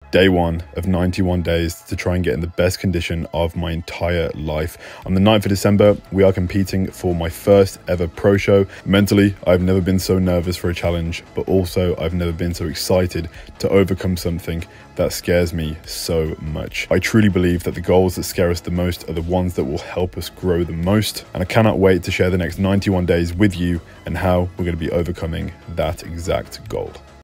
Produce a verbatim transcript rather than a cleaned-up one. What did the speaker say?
day one of ninety-one days to try and get in the best condition of my entire life. On the ninth of December, we are competing for my first ever pro show. Mentally, I've never been so nervous for a challenge, but also I've never been so excited to overcome something that scares me so much. I truly believe that the goals that scare us the most are the ones that will help us grow the most. And I cannot wait to share the next ninety-one days with you and how we're going to be overcoming that exact goal.